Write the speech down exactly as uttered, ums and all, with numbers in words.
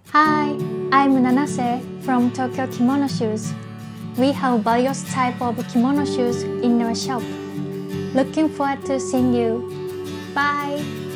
Hi, I'm Nanase from Tokyo Kimono Shoes. We have various types of kimono shoes in our shop. Looking forward to seeing you. Bye!